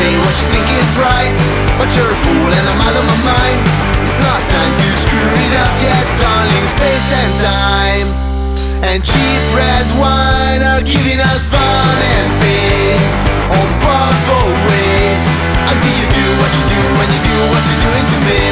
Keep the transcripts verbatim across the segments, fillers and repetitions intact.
say what you think is right, but you're a fool and I'm out of my mind. It's not time to screw it up yet, darling. Space and time and cheap red wine are giving us fun and pain on both ways. Until you do what you do when you do what you're doing to me.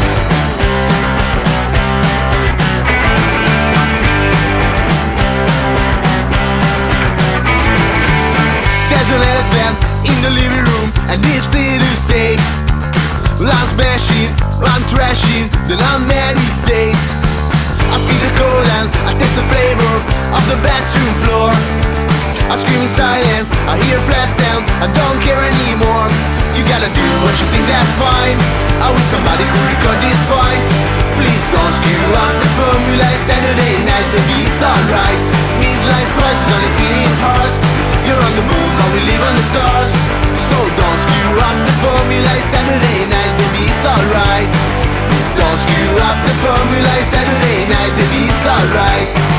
There's an elephant in the living room and it's here to stay. Well, I'm smashing, I'm trashing, then I meditate. I feel the cold and I taste the flavor of the bathroom floor. I scream in silence, I hear a flat sound, I don't care anymore. You gotta do what you think, that's fine. I wish somebody could record this fight. Please don't screw up the formula. Saturday night, the beat's alright. Midlife crisis, only feeling hard. You're on the moon, while we live on the stars. So don't screw up the formula. Saturday night, the beat's alright. Don't screw up the formula. Saturday night, the beat's alright.